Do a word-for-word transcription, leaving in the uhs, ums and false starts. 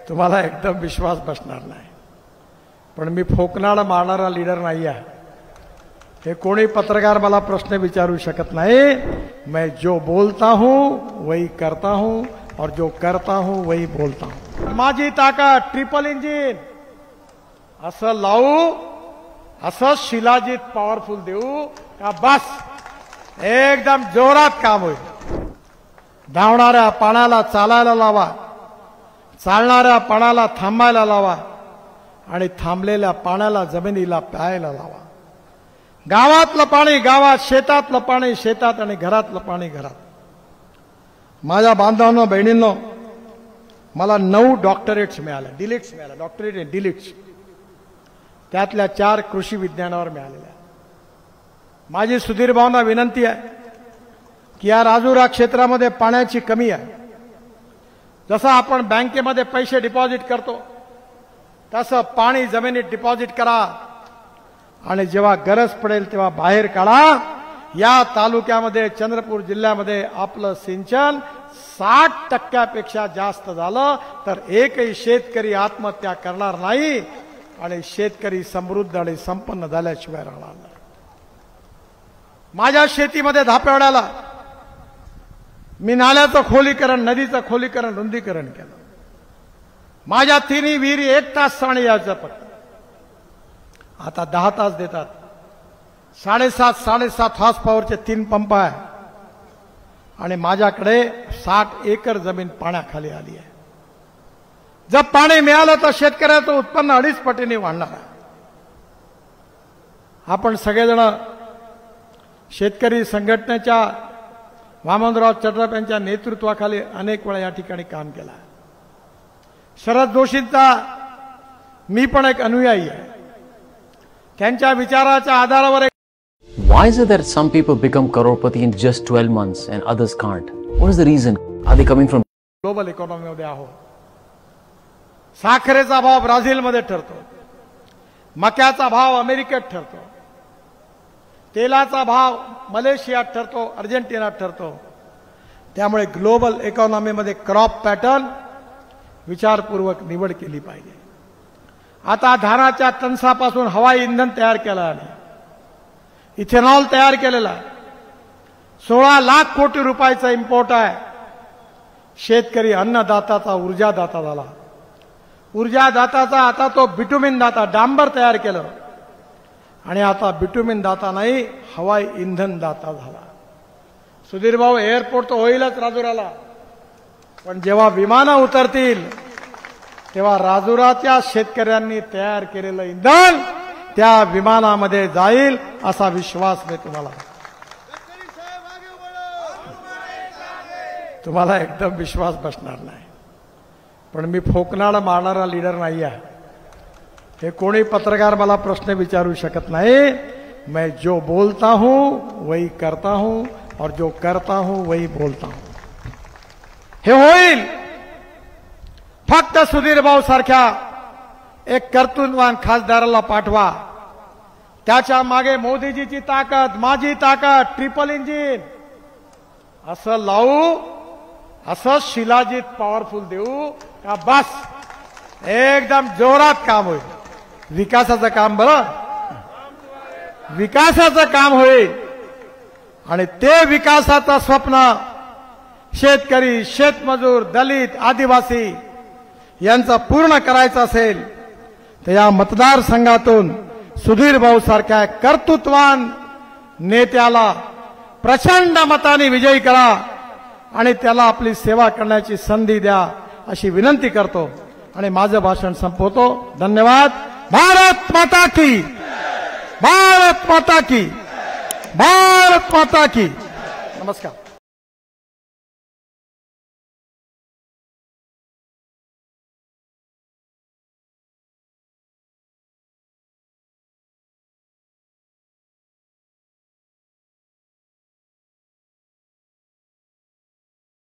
तुम्हाला एकदम विश्वास बसणार नाही, पण मी फोकनाड मारणारा लीडर नाही आहे। हे कोणी पत्रकार मला प्रश्न विचारू शकत नाही। मैं जो बोलता हूं वही करता हूं और जो करता हूं वही बोलता हूं। माझी ताकद ट्रिपल इंजिन असं लावू, असं शिलाजीत पॉवरफुल देऊ का बस एकदम जोरात काम होईल। धावणाऱ्या पाण्याला चालायला लावा, चालणाऱ्या पाण्याला थांबायला लावा आणि थांबलेल्या पाण्याला जमिनीला प्यायला लावा। गावातलं पाणी गावात, शेतातलं पाणी शेतात आणि घरातलं पाणी घरात। माझ्या बांधवांनो बहिणींनो, मला नऊ डॉक्टरेट्स मिळाल्या, डिलिट्स मिळाल्या, डॉक्टरेट आणि डिलिट्स, त्यातल्या चार कृषी विज्ञानावर मिळालेल्या। माझी सुधीर भाऊंना विनंती आहे की या राजुरा क्षेत्रामध्ये पाण्याची कमी आहे। जसं आपण बँकेमध्ये पैसे डिपॉझिट करतो तसं पाणी जमिनीत डिपॉझिट करा आणि जेव्हा गरज पडेल तेव्हा बाहेर काढा। या तालुक्यामध्ये चंद्रपूर जिल्ह्यामध्ये आपलं सिंचन साठ टक्क्यापेक्षा जास्त झालं तर एकही शेतकरी आत्महत्या करणार नाही आणि शेतकरी समृद्ध आणि संपन्न झाल्याशिवाय राहणार नाही। माझ्या शेतीमध्ये धापेवाड्याला मी नाल्याचं खोलीकरण, नदीचं खोलीकरण, रुंदीकरण केलं। माझ्या तिन्ही विहिरी एक तास पाणी यायचं, फक्त आता दहा तास देतात। साडेसात साडेसात हॉर्स पॉवरचे तीन पंप आहे आणि माझ्याकडे साठ एकर जमीन पाण्याखाली आली आहे। जर पाणी मिळालं तर शेतकऱ्याचं उत्पन्न अडीच पटीने वाढणार आहे। आपण सगळेजण शेतकरी संघटनेच्या वामनराव चटर्प यांच्या नेतृत्वाखाली अनेक वेळा या ठिकाणी काम केलं आहे। शरद जोशींचा मी पण एक अनुयायी आहे। त्यांच्या विचाराच्या आधारावर एक Why is it that some people become crorepati in just twelve months and others can't? What is the reason? Are they coming from global इकॉनॉमीमध्ये आहोत। साखरेचा भाव ब्राझीलमध्ये ठरतो, मक्याचा भाव अमेरिकेत ठरतो, तेलाचा भाव मलेशियात ठरतो, अर्जेंटिनात ठरतो। त्यामुळे ग्लोबल इकॉनॉमीमध्ये क्रॉप पॅटर्न विचारपूर्वक निवड केली पाहिजे। आता धानाच्या तणसापासून हवाई इंधन तयार केलं आहे, इथेनॉल तयार केलेला आहे। सोळा लाख कोटी रुपयाचा इम्पोर्ट आहे। शेतकरी अन्नदाताचा ऊर्जादाता झाला, ऊर्जादाताचा आता तो बिटुमिन दाता, डांबर तयार केलं आणि आता बिटुमिन दाता नाही, हवाई इंधन दाता झाला। सुधीर भाऊ, एअरपोर्ट तर होईलच राजुराला, पण जेव्हा विमानं उतरतील तेव्हा राजुराच्या शेतकऱ्यांनी तयार केलेलं इंधन त्या विमानामध्ये जाईल असा विश्वास मी तुम्हाला तुम्हाला एकदम विश्वास बसणार नाही, पण मी फोकनाड मारणारा लीडर नाही आहे। हे कोणी पत्रकार मला प्रश्न विचारू शकत नाही। मैं जो बोलता हूं वही करता हूं और जो करता हूं वही बोलता हूं। हे होईल फक्त सुधीर भाऊ सारख्या एक कर्तृत्ववान खासदाराला पाठवा। त्याच्या मागे मोदीजीची ताकद, माझी ताकद, ट्रिपल इंजिन असं लावू, असं शिलाजीत पॉवरफुल देऊ का बस एकदम जोरात काम होईल। विकासाचं काम, बरं विकासाचं काम होईल आणि ते विकासाचं स्वप्न शेतकरी, शेतमजूर, दलित, आदिवासी यांचं पूर्ण करायचं असेल तर या मतदारसंघातून सुधीर भाऊ सारख्या कर्तृत्ववान नेत्याला प्रचंड मताने विजयी करा आणि त्याला आपली सेवा करण्याची संधी द्या अशी विनंती करतो आणि माझं भाषण संपवतो। धन्यवाद। भारत माता की, भारत माता की, भारत माता की। नमस्कार।